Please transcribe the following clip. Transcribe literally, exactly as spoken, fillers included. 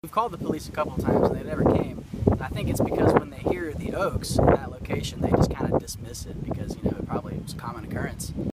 We've called the police a couple of times and they never came. And I think it's because when they hear the Oaks in that location, they just kind of dismiss it because, you know, it probably was a common occurrence.